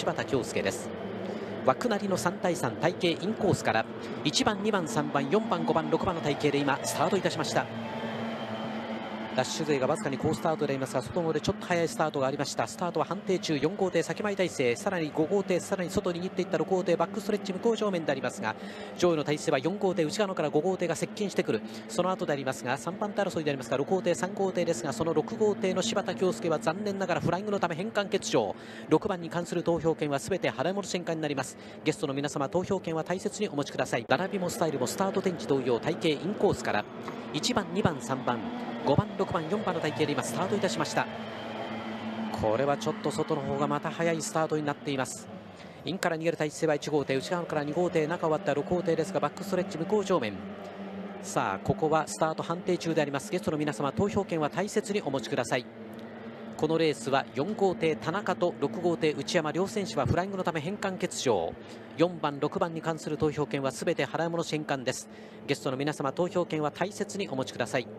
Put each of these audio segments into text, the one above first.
柴田恭介です。枠なりの3対3体系インコースから1番2番3番4番5番6番の体系で今スタートいたしました。ダッシュ勢がわずかに好スタートでありますが、外のでちょっと早いスタートがありました。スタートは判定中。4号艇先前大勢、さらに5号艇、さらに外に握っていった6号艇、バックストレッチ向こう正面でありますが、上位の体勢は4号艇内側から5号艇が接近してくる、その後でありますが、3番手争いでありますが、6号艇3号艇ですが、その6号艇の柴田恭介は残念ながらフライングのため返還欠場。6番に関する投票権は全て払い戻し返還になります。ゲストの皆様、投票権は大切にお持ちください。並びもスタイルもスタート天地同様、体系インコースから1番2番3番5番6番4番の体系で今スタートいたしました。これはちょっと外の方がまた早いスタートになっています。インから逃げる体勢は1号艇、内側から2号艇、中終わった6号艇ですが、バックストレッチ向こう正面。さあここはスタート判定中であります。ゲストの皆様、投票権は大切にお持ちください。このレースは4号艇田中と6号艇内山両選手はフライングのため返還欠場。4番6番に関する投票権は全て払い戻し返還です。ゲストの皆様、投票権は大切にお持ちください。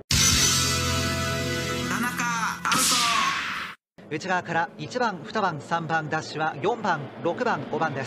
内側から1番2番3番ダッシュは4番6番5番です。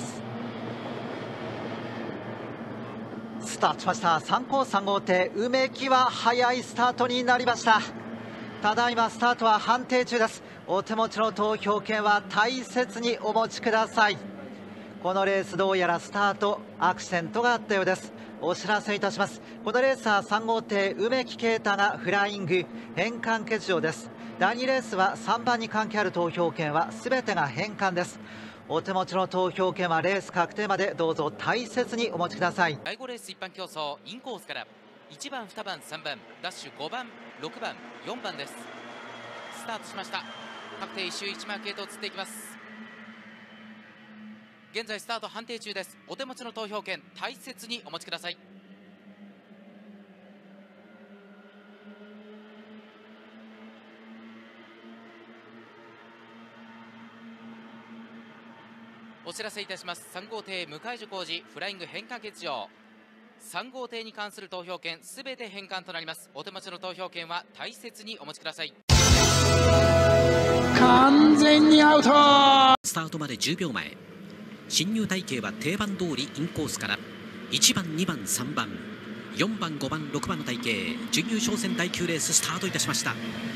スタートしました。3校3号艇梅木は早いスタートになりました。ただいまスタートは判定中です。お手持ちの投票権は大切にお持ちください。このレースどうやらスタートアクシデントがあったようです。お知らせいたします。このレースは3号艇梅木啓太がフライング返還欠場です。第2レースは3番に関係ある投票権は全てが返還です。お手持ちの投票権はレース確定までどうぞ大切にお持ちください。 第5レース一般競争インコースから1番2番3番ダッシュ5番6番4番です。スタートしました。各艇1周1マークへと移っていきます。現在スタート判定中です。お手持ちの投票権大切にお持ちください。お知らせいたします。3号艇向井樹浩二フライング返還欠場。3号艇に関する投票権すべて返還となります。お手持ちの投票権は大切にお持ちください。 完全にアウト。スタートまで10秒前。進入体系は定番通りインコースから1番2番3番4番5番6番の体系、準優勝戦第9レーススタートいたしました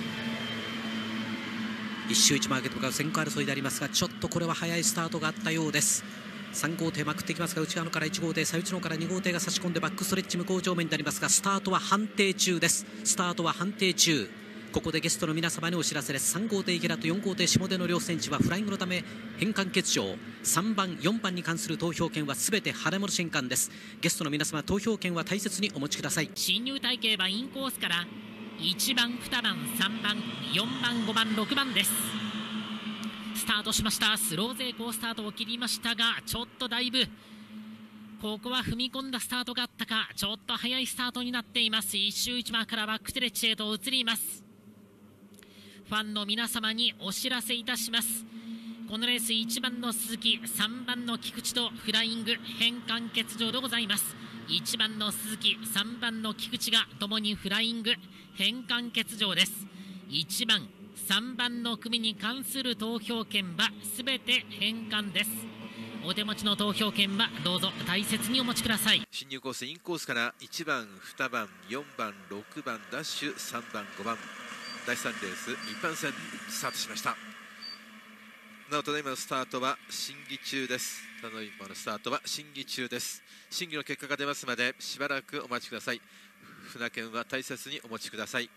。1周1マーケット向かう先行争いでありますが、ちょっとこれは早いスタートがあったようです。3号艇まくっていきますが、内側のから1号艇、最内のから2号艇が差し込んでバックストレッチ向こう正面になりますが、スタートは判定中です。スタートは判定中。ここでゲストの皆様にお知らせです。3号艇池田と4号艇下出の両選手はフライングのため返還欠場。3番4番に関する投票権は全て払い戻し返還です。ゲストの皆様、投票権は大切にお持ちください。 進入体系はインコースから1番2番3番4番5番6番です。スタートしました。スロー勢好スタートを切りましたが、ちょっとだいぶここは踏み込んだスタートがあったか、ちょっと早いスタートになっています。1周1マーからバックストレッチへと移ります。ファンの皆様にお知らせいたします。このレース1番の鈴木3番の菊池とフライング返還欠場でございます。1番の鈴木3番の菊池がともにフライング返還欠場です。1番3番の組に関する投票権はすべて返還です。お手持ちの投票権はどうぞ大切にお持ちください。 進入コースインコースから1番2番4番6番ダッシュ3番5番第3レース一般戦スタートしました。なおただいまのスタートは審議中です。ただいまのスタートは審議中です。審議の結果が出ますまでしばらくお待ちください。船券は大切にお持ちください。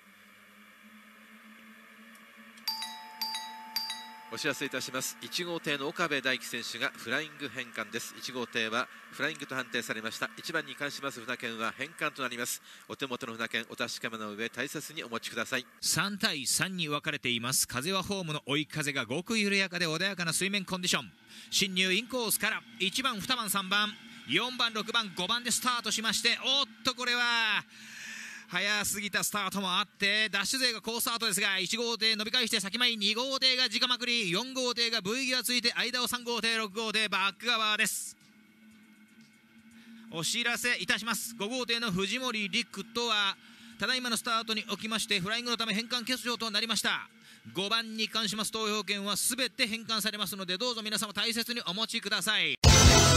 お知らせいたします。1号艇の岡部大輝選手がフライング返還です。1号艇はフライングと判定されました。1番に関します船券は返還となります。お手元の船券お確かめの上大切にお持ちください。 3対3に分かれています。風はホームの追い風がごく緩やかで穏やかな水面コンディション。進入インコースから1番2番3番4番6番5番でスタートしまして、おっとこれは早すぎたスタートもあってダッシュ勢が好スタートですが、1号艇伸び返して先前、2号艇が直まくり、4号艇が V ギアついて間を3号艇6号艇バック側です。お知らせいたします。5号艇の藤森陸とはただいまのスタートにおきましてフライングのため返還欠場となりました。 5番に関します投票権はすべて返還されますので、どうぞ皆様大切にお持ちください。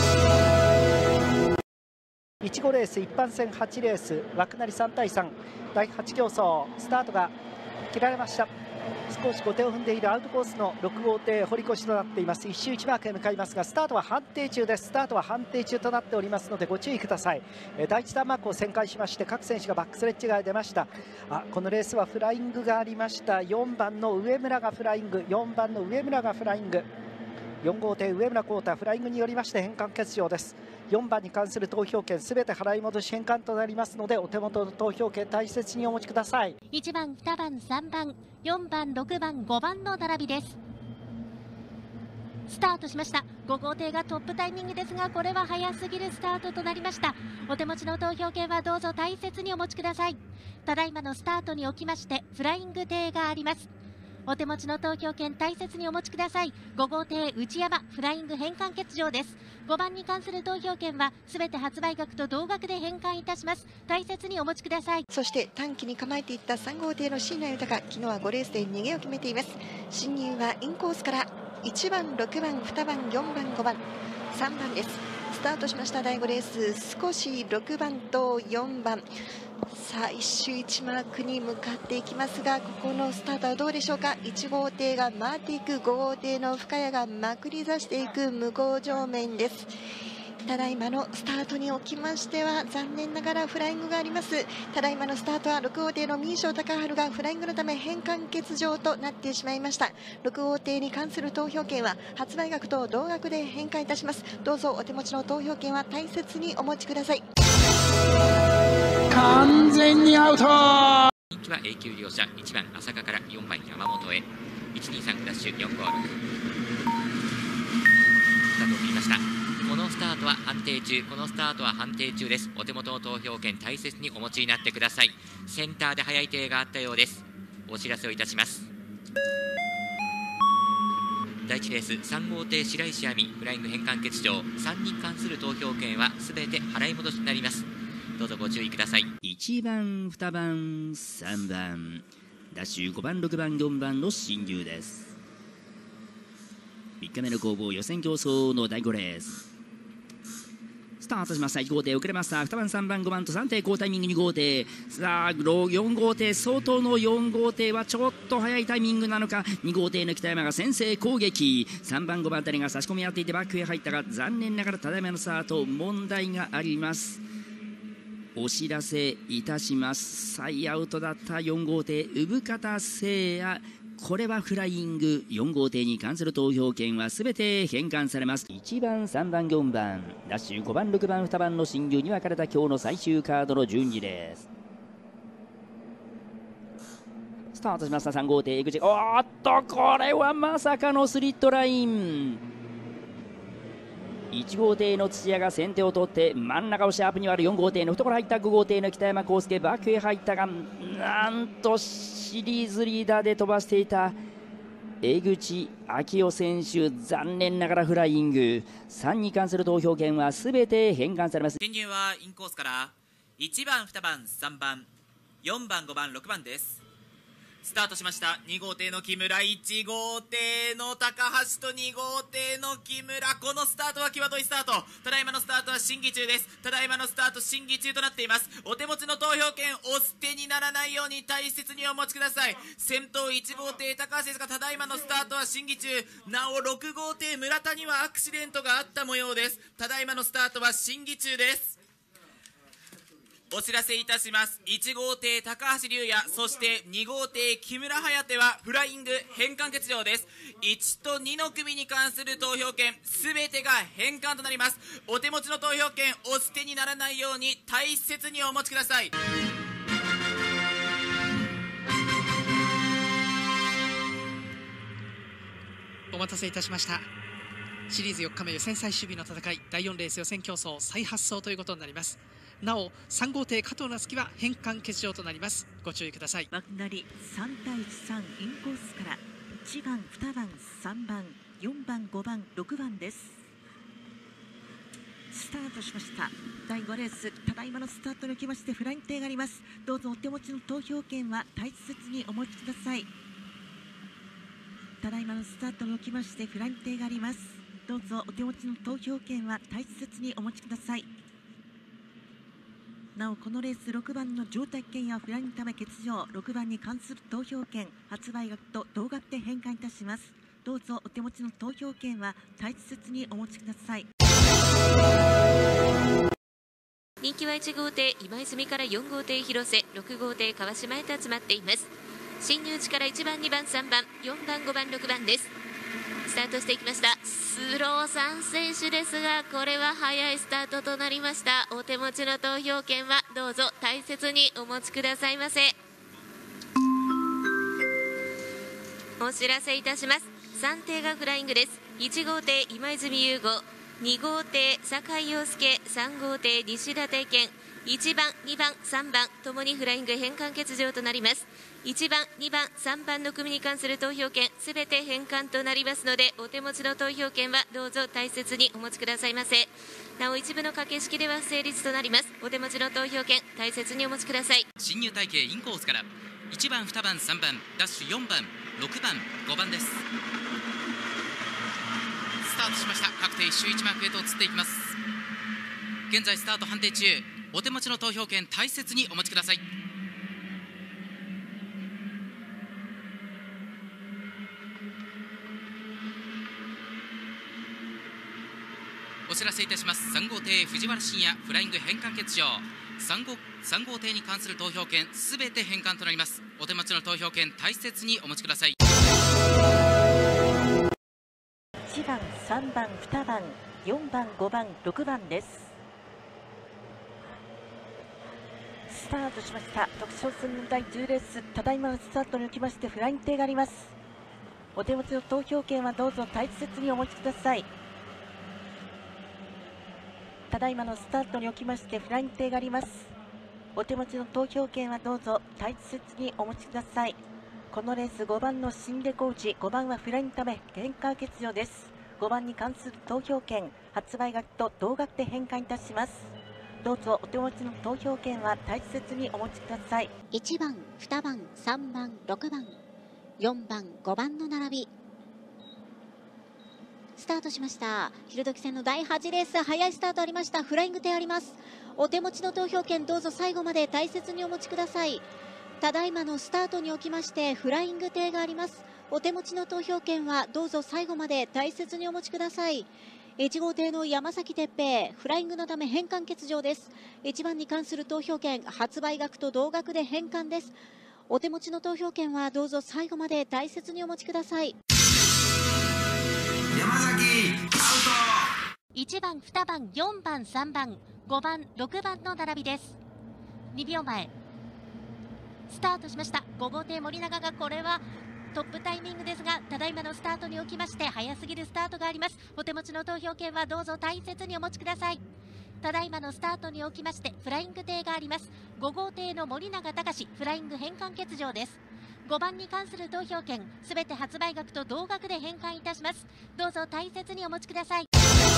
1号レース一般戦8レース枠なり3対3第8競争スタートが切られました。少し後手を踏んでいるアウトコースの6号艇堀越となっています。1周1マークへ向かいますが、スタートは判定中です。スタートは判定中となっておりますのでご注意ください。第1ターンマークを旋回しまして各選手がバックストレッチが出ました。このレースはフライングがありました。4番の上村がフライング、4番の上村がフライング、4号艇上村浩太フライングによりまして返還欠場です。4番に関する投票権すべて払い戻し返還となりますので、お手元の投票権大切にお持ちください。 1番、2番、3番、4番、6番、5番の並びです。スタートしました。5号艇がトップタイミングですが、これは早すぎるスタートとなりました。お手持ちの投票権はどうぞ大切にお持ちください。ただいまのスタートにおきましてフライング艇があります。お手持ちの投票権大切にお持ちください。5号艇内山フライング返還欠場です。5番に関する投票権はすべて発売額と同額で返還いたします。大切にお持ちください。 そして短期に構えていった3号艇の椎名豊、昨日は5レースで逃げを決めています。進入はインコースから1番、6番、2番、4番、5番、3番です。スタートしました第5レース、少し6番と4番、さあ1周1マークに向かっていきますが、ここのスタートはどうでしょうか。1号艇が回っていく、5号艇の深谷がまくり出していく向こう上面です。ただいまのスタートにおきましては残念ながらフライングがあります。ただいまのスタートは6号艇の民商高春がフライングのため返還欠場となってしまいました。6号艇に関する投票権は発売額と同額で返還いたします。どうぞお手持ちの投票権は大切にお持ちください。 完全にアウト。 人気は A 級両者1番浅香から4番山本へ123ダッシュ456スタートを切りました。このスタートは判定中、このスタートは判定中です。お手元の投票権大切にお持ちになってください。センターで速い艇があったようです。お知らせをいたします。第1レース3号艇白石亜美フライング返還欠場、3に関する投票権はすべて払い戻しになります。どうぞご注意ください。 1番、2番、3番ダッシュ5番、6番、4番の進入です。3日目の攻防予選競争の第5レーススタートしました。1号艇遅れました。2番、3番、5番と3艇好タイミング2号艇、さあ4号艇相当の4号艇はちょっと早いタイミングなのか。2号艇の北山が先制攻撃、3番、5番あたりが差し込み合っていてバックへ入ったが、残念ながらただいまのスタート問題があります。お知らせいたします。再アウトだった4号艇産方誠也、これはフライング。4号艇に関する投票権はすべて返還されます。1番、3番、4番ダッシュ5番、6番、2番の進入に分かれた今日の最終カードの順次です。スタートしました3号艇江口、おっとこれはまさかのスリットライン。1号艇の土屋が先手を取って真ん中をシャープに割る。4号艇の懐入った5号艇の北山康介バックへ入ったが、なんとシリーズリーダーで飛ばしていた江口昭夫選手、残念ながらフライング。3に関する投票権はすべて返還されます。 進入はインコースから1番、2番、3番、4番、5番、6番です。スタートしました。2号艇の木村、1号艇の高橋と2号艇の木村、このスタートは際どいスタート。ただいまのスタートは審議中です。ただいまのスタート審議中となっています。お手持ちの投票権お捨てにならないように大切にお持ちください。先頭1号艇高橋ですが、ただいまのスタートは審議中。なお6号艇村田にはアクシデントがあった模様です。ただいまのスタートは審議中です。お知らせいたします。1号艇高橋龍也、そして2号艇木村颯はフライング返還欠場です。1と2の組に関する投票権すべてが返還となります。お手持ちの投票権お捨てにならないように大切にお持ちください。 お待たせいたしました。シリーズ4日目予選最終日の戦い、第4レース予選競争再発走ということになります。なお3号艇加藤夏希は返還欠場となります。ご注意ください。 枠なり3対3インコースから1番、2番、3番、4番、5番、6番です。スタートしました。第5レース、ただいまのスタートにおきましてフライング艇があります。どうぞお手持ちの投票権は大切にお持ちください。 ただいまのスタートにおきましてフライング艇があります。どうぞお手持ちの投票券は大切にお持ちください。なおこのレース6番の状態券やフライングため欠場、6番に関する投票券発売額と同額で返還いたします。どうぞお手持ちの投票券は大切にお持ちください。 人気は1号艇今泉から4号艇広瀬、6号艇川島へと集まっています。進入地から1番2番3番4番5番6番です。スタートしていきました。スロー3選手ですが、これは早いスタートとなりました。お手持ちの投票券はどうぞ大切にお持ちくださいませ。お知らせいたします。3艇がフライングです。1号艇今泉優吾、2号艇酒井陽介、3号艇西田定健、1番2番3番ともにフライング返還欠場となります。1番2番3番の組に関する投票権すべて返還となりますので、お手持ちの投票権はどうぞ大切にお持ちくださいませ。なお一部の掛け式では不成立となります。お手持ちの投票権大切にお持ちください。 進入体系インコースから1番2番3番ダッシュ4番6番5番です。スタートしました。各艇1周1マークへと移っていきます。現在スタート判定中。お手持ちの投票権大切にお持ちください。お知らせいたします。3号艇藤原信也フライング返還欠場。3号艇に関する投票権すべて返還となります。お手持ちの投票権大切にお持ちください。 1番3番2番4番5番6番です。スタートしました。特賞戦の第10レース、ただいまのスタートにおきましてフライング艇があります。お手持ちの投票権はどうぞ大切にお持ちください。ただいまのスタートにおきましてフライング艇があります。お手持ちの投票権はどうぞ大切にお持ちください。このレース5番の新レコーチ、5番はフライングため返還欠場です。5番に関する投票権発売額と同額で返還いたします。どうぞお手持ちの投票権は大切にお持ちください。 1番2番3番6番4番5番の並びスタートしました。昼時戦の第8レース、早いスタートありました。フライング艇あります。お手持ちの投票権どうぞ最後まで大切にお持ちください。ただいまのスタートにおきましてフライング艇があります。お手持ちの投票権はどうぞ最後まで大切にお持ちください。1号艇の山崎哲平フライングのため返還欠場です。1番に関する投票権発売額と同額で返還です。お手持ちの投票権はどうぞ最後まで大切にお持ちください。 山崎アウト。 1番2番4番3番5番6番の並びです。2秒前スタートしました。5号艇森永がこれはトップタイミングですが、ただいまのスタートにおきまして早すぎるスタートがあります。お手持ちの投票権はどうぞ大切にお持ちください。ただいまのスタートにおきましてフライング艇があります。5号艇の森永隆フライング返還欠場です。5番に関する投票権すべて発売額と同額で返還いたします。どうぞ大切にお持ちください。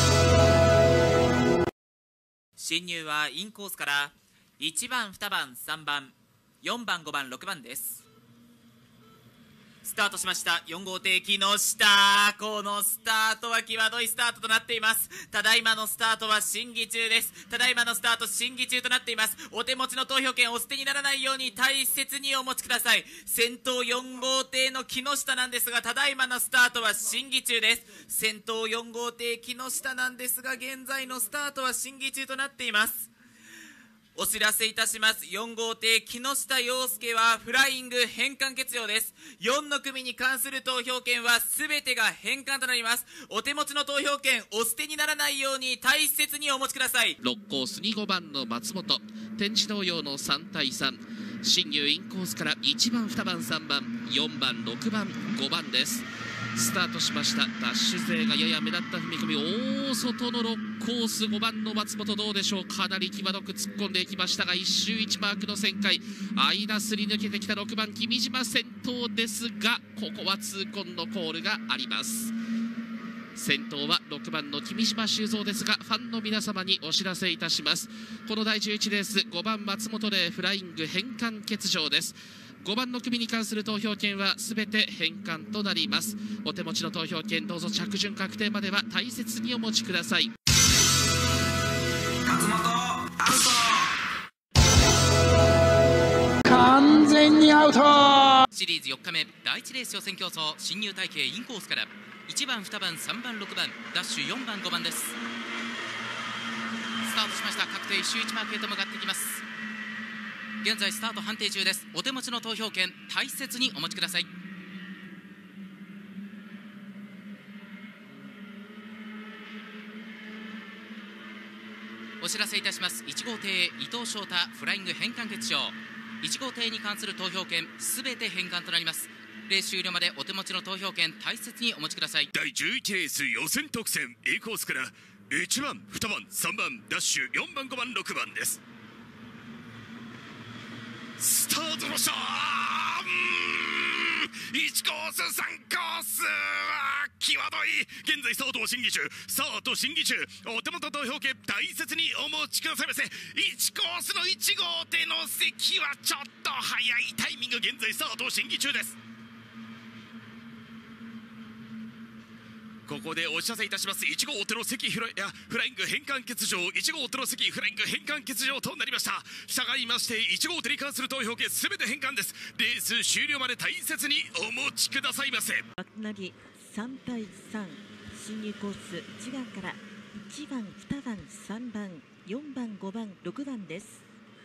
進入はインコースから1番2番3番4番5番6番です。スタートしました。4号艇木下、このスタートは際どいスタートとなっています。ただいまのスタートは審議中です。ただいまのスタート審議中となっています。お手持ちの投票権をお捨てにならないように大切にお持ちください。先頭4号艇の木下なんですが、ただいまのスタートは審議中です。先頭4号艇木下なんですが、現在のスタートは審議中となっています。お知らせいたします。4号艇木下陽介はフライング返還欠場です。4の組に関する投票権は全てが返還となります。お手持ちの投票権お捨てにならないように大切にお持ちください。 6コースに5番の松本、展示同様の3対3、進入インコースから1番2番3番4番6番5番です。スタートしました。ダッシュ勢がやや目立った踏み込み、大外の6コース5番の松本どうでしょう。かなり際どく突っ込んでいきましたが、1周1マークの旋回、間すり抜けてきた6番君島先頭ですが、ここは痛恨のコールがあります。先頭は6番の君島修造ですが、ファンの皆様にお知らせいたします。この第11レース5番松本でフライング返還欠場です。 5番の組に関する投票権はすべて返還となります。お手持ちの投票権どうぞ着順確定までは大切にお持ちください。 松本アウト。 完全にアウト。 シリーズ4日目第1レース予選競争、新入体系インコースから1番2番3番6番ダッシュ4番5番です。スタートしました。確定1周1マークへと向かってきます。現在スタート判定中です。お手持ちの投票権大切にお持ちください。お知らせいたします。1号艇伊藤翔太フライング返還欠場、1号艇に関する投票権すべて返還となります。レース終了までお手持ちの投票権大切にお持ちください。 第11レース予選特選 A コースから1番2番3番ダッシュ4番5番6番です。スタートしました。1コース3コース際どい。現在スタートを審議中。スタート審議中。お手元投票権大切にお持ちくださいませ。1コースの1号艇の席はちょっと早いタイミング。現在スタートを審議中です。ここでお知らせいたします。1号艇の席フライング返還欠場、1号艇の席フライング返還欠場となりました。従いまして1号艇に関する投票権すべて返還です。レース終了まで大切にお持ちくださいませ。 なり3対3、進入コース1番から1番2番3番4番5番6番です。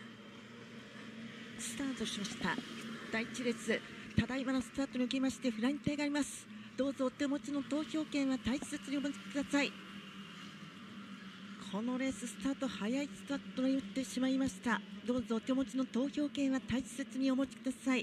スタートしました。第1列、ただいまのスタートにおきましてフライング艇があります。どうぞお手持ちの投票権は大切にお持ちください。このレーススタート早いスタートに打ってしまいました。どうぞお手持ちの投票権は大切にお持ちください。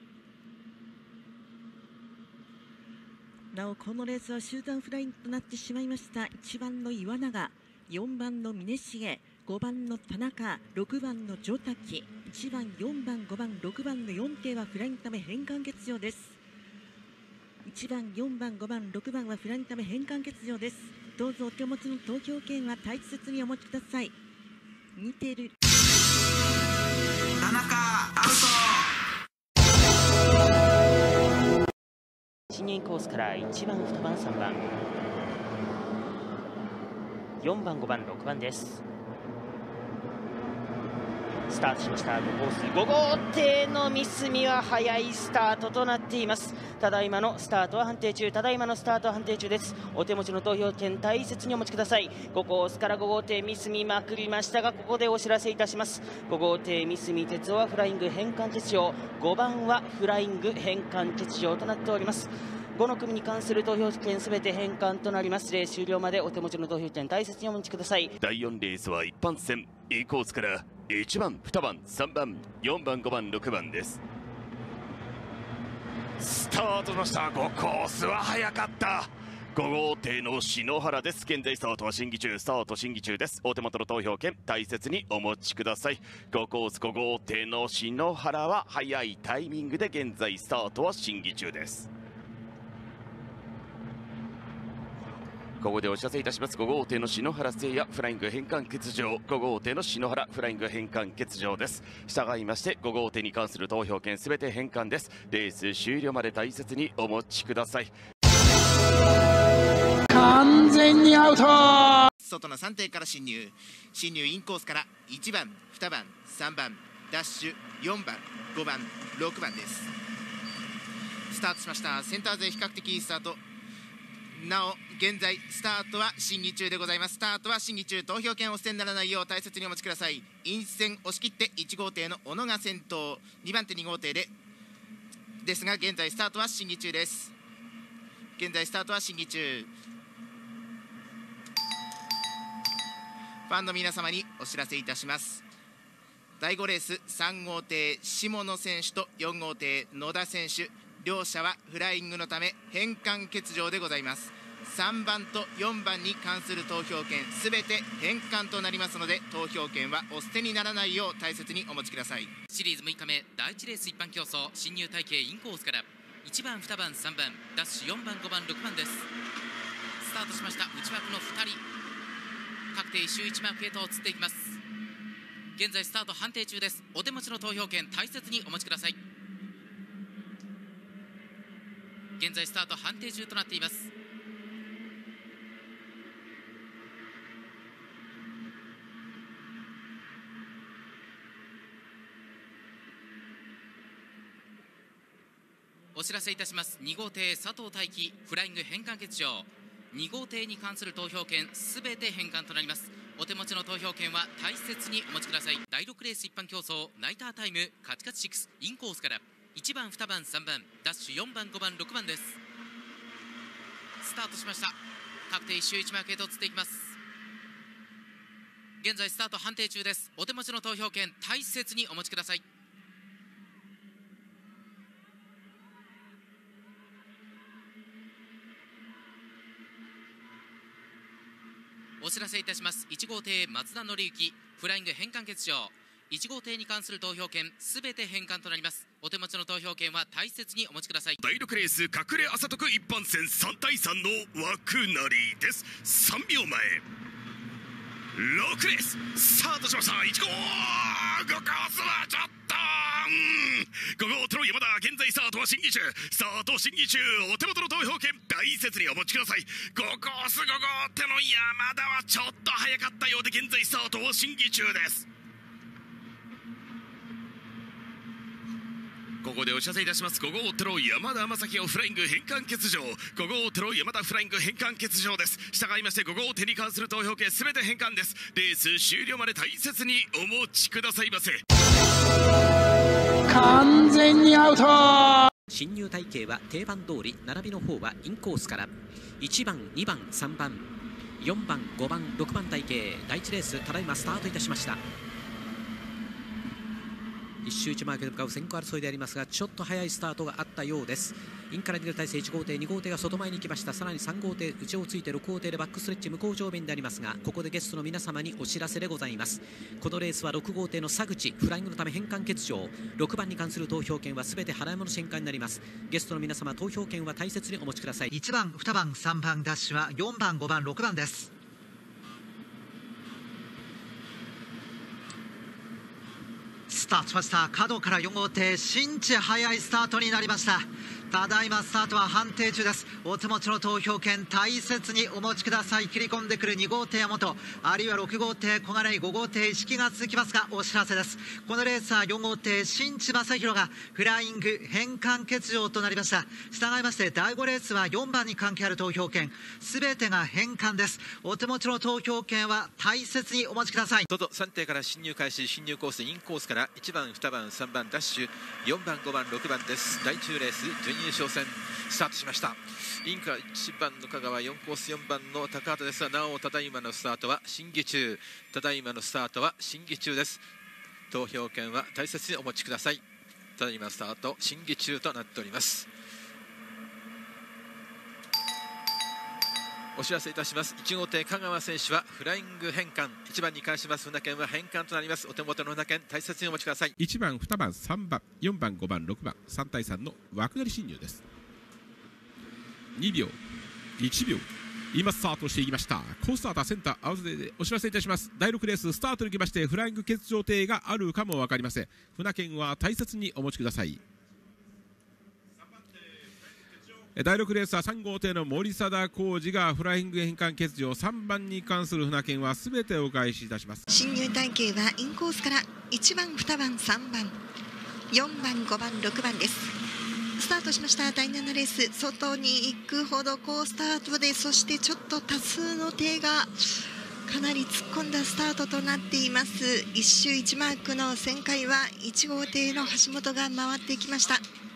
なおこのレースは集団フラインとなってしまいました。1番の岩永、4番の峰重、5番の田中、6番の城滝、1番4番5番6番の4艇はフラインのため返還欠場です。1番4番5番6番はフラインのため返還欠場です。どうぞお手持ちの投票権は大切にお持ちください。似ている田中アウト。 新入コースから1番2番3番4番5番6番です。スタートしました。5コース5号艇のミスミは早いスタートとなっています。ただいまのスタートは判定中。ただいまのスタートは判定中です。お手持ちの投票権大切にお持ちください。5コースから5号艇ミスミまくりましたが、ここでお知らせいたします。5号艇ミスミ鉄夫はフライング返還欠場、5番はフライング返還欠場となっております。5の組に関する投票権すべて返還となります。レース終了までお手持ちの投票権大切にお持ちください。 第4レースは一般戦 A コースから1番2番3番4番5番6番です。スタートしました。5コースは早かった。5号艇の篠原です。現在スタートは審議中。スタート審議中です。お手元の投票権大切にお持ちください。5コース5号艇の篠原は早いタイミングで現在スタートは審議中です。ここでお知らせいたします。5号艇の篠原誠也フライング返還欠場、5号艇の篠原フライング返還欠場です。従いまして5号艇に関する投票権すべて返還です。レース終了まで大切にお持ちください。 完全にアウト。 外の3艇から進入インコースから1番2番3番ダッシュ4番5番6番です。スタートしました。センター勢比較的いいスタート。なお現在スタートは審議中でございます。スタートは審議中。投票権をお捨てにならないよう大切にお持ちください。陰線押し切って1号艇の小野が先頭、2番手2号艇ですが現在スタートは審議中です。現在スタートは審議中。ファンの皆様にお知らせいたします。第5レース3号艇下野選手と4号艇野田選手、両者はフライングのため返還欠場でございます。3番と4番に関する投票権すべて返還となりますので、投票権はお捨てにならないよう大切にお持ちください。 シリーズ6日目第1レース一般競争、新入体系インコースから1番2番3番ダッシュ4番5番6番です。スタートしました。内枠の2人確定1周1マークへと移っていきます。現在スタート判定中です。お手持ちの投票権大切にお持ちください。 現在スタート判定中となっています。お知らせいたします。2号艇佐藤大輝フライング返還欠場、2号艇に関する投票権すべて返還となります。お手持ちの投票権は大切にお持ちください。第6レース一般競争ナイタータイムカチカチ6インコースから1番2番3番ダッシュ4番5番6番です。スタートしました。各艇1周1マークへと移っていきます。現在スタート判定中です。お手持ちの投票権大切にお持ちください。お知らせいたします。1号艇松田紀之フライング返還欠場、1号艇に関する投票権すべて返還となります。お手持ちの投票権は大切にお持ちください。 第6レース隠れ朝得一般戦3対3の枠なりです。3秒前6レーススタートしました。1号5コースはちょっと5号トロ山田現在スタートは審議中、スタート審議中。お手元の投票権大切にお持ちください。5コース5号手の山田はちょっと早かったようで現在スタートは審議中です。ここでお知らせいたします。5号テロ山田正樹をフライング返還欠場、5号テロ山田フライング返還欠場です。従いまして5号手に関する投票権すべて返還です。レース終了まで大切にお持ちくださいませ。 完全にアウト。 進入隊形は定番通り、並びの方はインコースから1番2番3番4番5番6番隊形。第1レースただいまスタートいたしました。1周1マークで向かう先行争いでありますが、ちょっと早いスタートがあったようです。インから逃げる体勢、1号艇2号艇が外前に行きました。さらに3号艇内をついて6号艇でバックストレッチ向こう上面でありますが、ここでゲストの皆様にお知らせでございます。このレースは6号艇の佐口フライングのため返還欠場、6番に関する投票権はすべて払い戻し返還になります。ゲストの皆様、投票権は大切にお持ちください。 1番2番3番ダッシュは4番5番6番です。スタートしました。角から4号艇新地早いスタートになりました。ただいまスタートは判定中です。お手持ちの投票権大切にお持ちください。切り込んでくる2号艇山本、あるいは6号艇小金井、5号艇意識が続きますが、お知らせです。このレースは4号艇新地正弘がフライング返還欠場となりました。従いまして第5レースは4番に関係ある投票権すべてが返還です。お手持ちの投票権は大切にお持ちください。 外3艇から進入開始。進入コースインコースから1番2番3番ダッシュ4番5番6番です。第10レース準優勝戦スタートしました。インから1番の香川、4コース4番の高畑ですが、なおただいまのスタートは審議中。ただいまのスタートは審議中です。投票権は大切にお持ちください。ただいまスタート審議中となっております。お知らせいたします。1号艇香川選手はフライング返還、1番に関します船券は返還となります。お手元の船券大切にお持ちください。 1番2番3番4番5番6番3対3の枠なり進入です。2秒1秒今スタートしていきました。コーススターターセンター合わせでお知らせいたします。第6レーススタートにきまして、フライング欠場艇があるかも分かりません。船券は大切にお持ちください。第6レースは3号艇の森貞浩二がフライング返還欠場、3番に関する船券はすべてお返しいたします。 進入隊形はインコースから1番2番3番4番5番6番です。スタートしました第7レース、外に行くほど好スタートで、そしてちょっと多数の艇がかなり突っ込んだスタートとなっています。1周1マークの旋回は1号艇の橋本が回ってきました。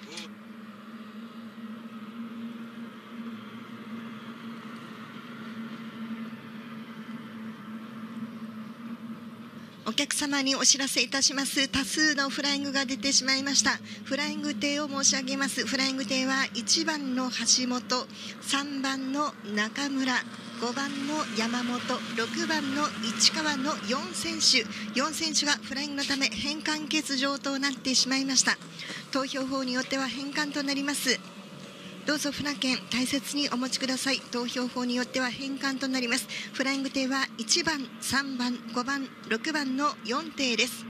お客様にお知らせいたします。多数のフライングが出てしまいました。フライング艇を申し上げます。フライング艇は1番の橋本、3番の中村、5番の山本、6番の市川の4選手がフライングのため返還欠場となってしまいました。投票法によっては返還となります。どうぞ船券大切にお持ちください。投票法によっては返還となります。フライング艇は1番3番5番6番の4艇です。